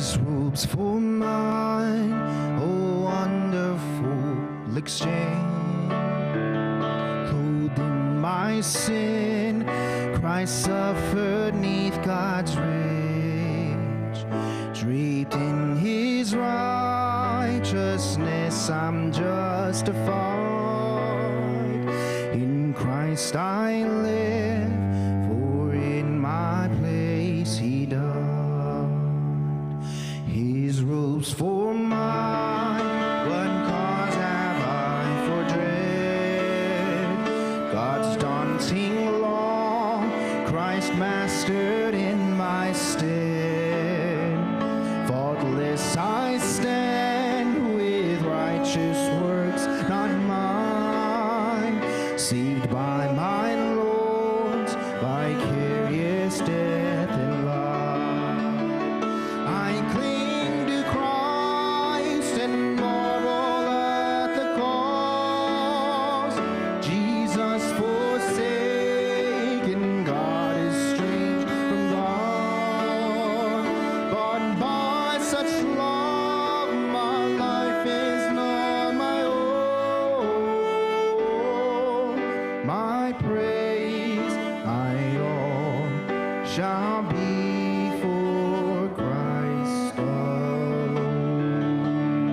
his robes for mine. Oh, wonderful exchange. Clothed in my sin, Christ suffered neath God's rage. Draped in his righteousness, I'm justified. In Christ I live, for in my place he died. His robes for mine, what cause have I for dread? God's daunting law, Christ mastered in my stead. Faultless I stand, with righteous works not mine, saved by my Lord's vicarious death and life. I cling to Christ and marvel at the cause. Jesus forsaken, God estranged from God. But by such love, my life is not my own. My praise, my all, shall be for Christ alone.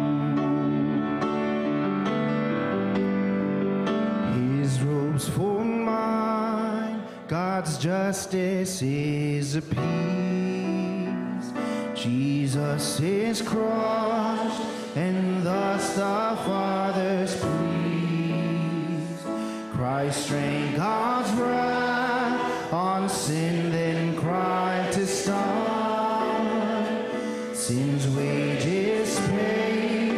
His robes for mine, God's justice is appeased. Jesus is crushed, and thus the Father's pleased. Christ drank God's wrath on sin, then cried to stop. Sin's wages paid,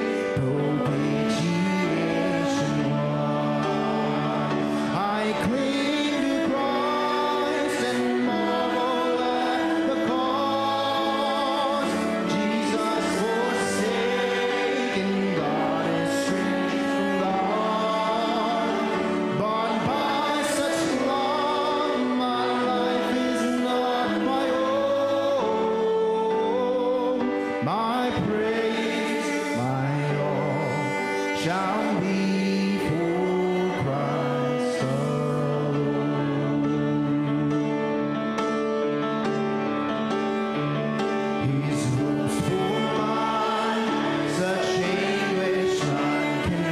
propitiation won. I cling to Christ and marvel at the cause. Jesus forsaken, God estranged from God. But by such love, my life is not my own. My praise, my all, shall be for Christ alone. His robes for mine, such anguish none can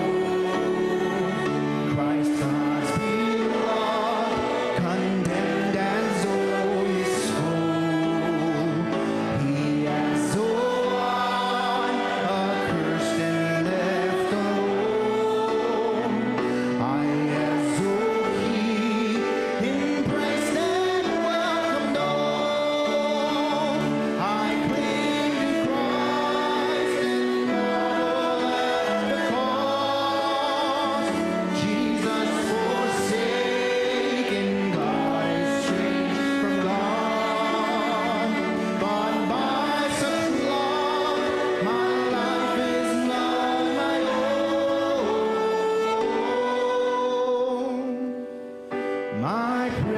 know. Christ God's beloved, condemned and so his foe. He has so long accursed and left alone. I am so he, embraced and welcomed on. I cling to Christ and marvel at the cause. Jesus forsaken, God estranged from God. But by such love, my life is not my own. My